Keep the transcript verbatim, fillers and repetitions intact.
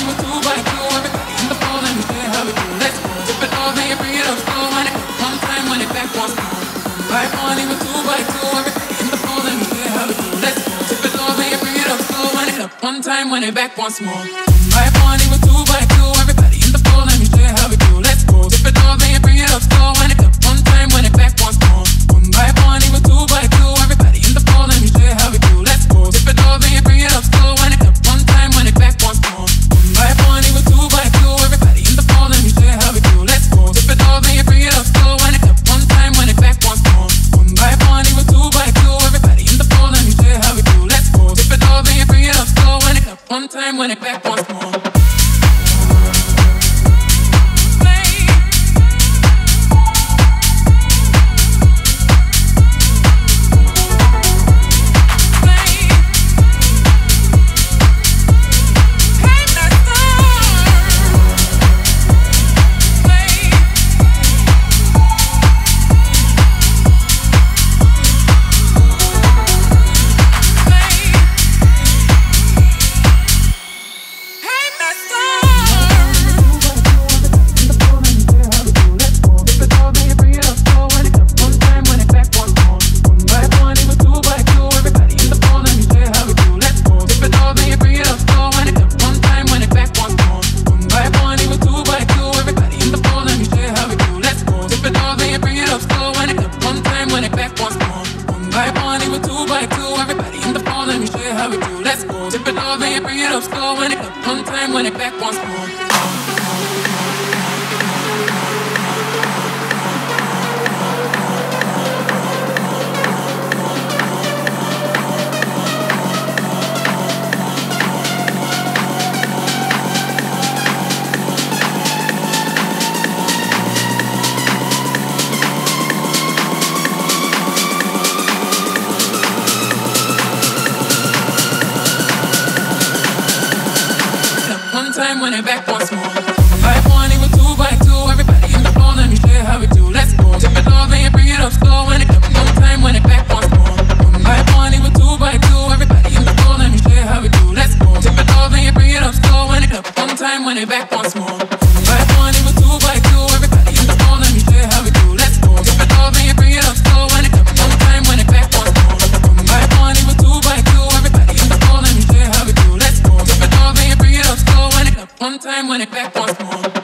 with two by two. Everybody in the floor, let me show you how we do. Let's go. Dip it all, then you bring it up slow. When it one time, when it back once more. By party with two by two. Everybody in the floor, let me show you how we do. Let's go. Dip it all, then you bring it up slow. When it up one time, when it back once more. By party with two by two. Everybody in the floor, let me show you how we do. Let's go. Dip it all, then you bring it up slow. When it up one time, when it back once more. By party with two by two. Everybody in the floor, let me show you how we do. Let's go. Dip it all, then you bring it up slow. When it up one time, when it back once more. By party with two by two. Everybody in the floor, let me show you how we do. Let's go. Dip it all, then you bring it up slow. When it up one time, when it back once more. By party with two by two. Everybody in the floor, let me show you how we do. Let's go. Dip it all, then you bring it up slow. When it up one time, when it back once more. When it back once more. By party with two by two. Everybody in the floor, let me show you how we do. Let's go. Dip it all, then you bring it up slow. When it up one time, when it back once more. By party with two by two. Everybody in the floor, let me show you how we do. Let's go. Dip it all, then you bring it up slow. When it up one time, when it back once more. By party with two by two. Everybody in the floor, let me show you how we do. Let's go. Dip it all, then you bring it up slow. When it up one time, when it back once more. By party with two by two. Everybody in the floor, let me show you how we do. Let's go. Dip it all, then you bring it up slow. When it up one time, when it back once more.